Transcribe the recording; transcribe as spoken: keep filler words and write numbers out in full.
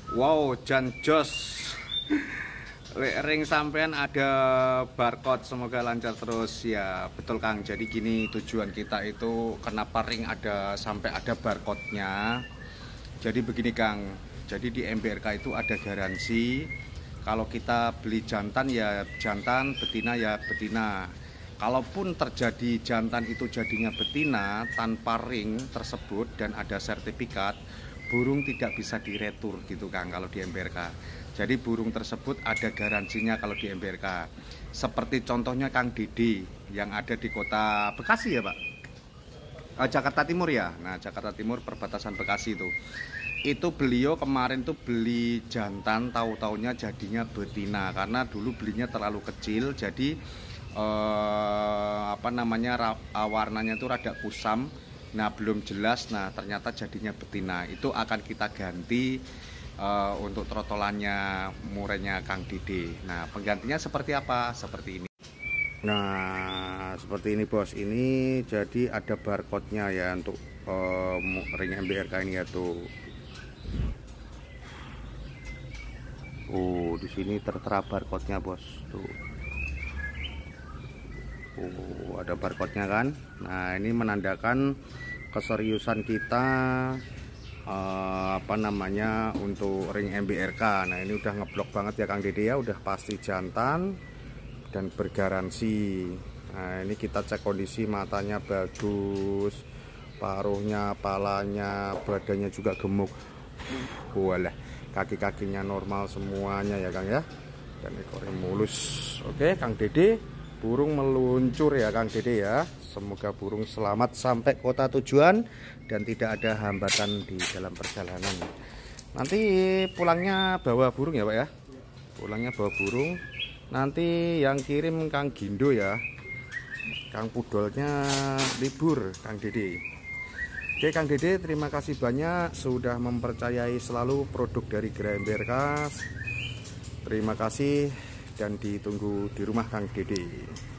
Wow, Jan Jos. Ring sampean ada barcode, semoga lancar terus ya. Betul Kang. Jadi gini, tujuan kita itu kenapa ring ada sampai ada barcode-nya. Jadi begini Kang. Jadi di M B R K itu ada garansi. Kalau kita beli jantan ya jantan, betina ya betina. Kalaupun terjadi jantan itu jadinya betina tanpa ring tersebut dan ada sertifikat, burung tidak bisa diretur gitu Kang kalau di M B R K. Jadi burung tersebut ada garansinya kalau di M B R K. Seperti contohnya Kang Dede yang ada di kota Bekasi ya Pak? Eh, Jakarta Timur ya. Nah Jakarta Timur perbatasan Bekasi itu. Itu beliau kemarin tuh beli jantan, tahu-taunya jadinya betina karena dulu belinya terlalu kecil. Jadi eh, apa namanya warnanya tuh rada kusam. Nah belum jelas, nah ternyata jadinya betina. Itu akan kita ganti uh, untuk trotolannya murenya Kang Dede. Nah penggantinya seperti apa? Seperti ini. Nah seperti ini bos. Ini jadi ada barcode-nya ya untuk uh, ring M B R K ini ya tuh. Oh di sini tertera barcode-nya bos tuh. Oh, ada barcode-nya kan. Nah ini menandakan keseriusan kita eh, apa namanya untuk ring M B R K. Nah ini udah ngeblok banget ya Kang Dede ya, udah pasti jantan dan bergaransi. Nah ini kita cek kondisi, matanya bagus, paruhnya, palanya, badannya juga gemuk. Walah, kaki-kakinya normal semuanya ya Kang ya, dan ekornya mulus. Oke Kang Dede, burung meluncur ya Kang Dede ya. Semoga burung selamat sampai kota tujuan dan tidak ada hambatan di dalam perjalanan. Nanti pulangnya bawa burung ya Pak ya. Pulangnya bawa burung. Nanti yang kirim Kang Gindo ya. Kang Pudolnya libur Kang Dede. Oke Kang Dede, terima kasih banyak sudah mempercayai selalu produk dari Gra M B R K. Terima kasih dan ditunggu di rumah Kang Dede.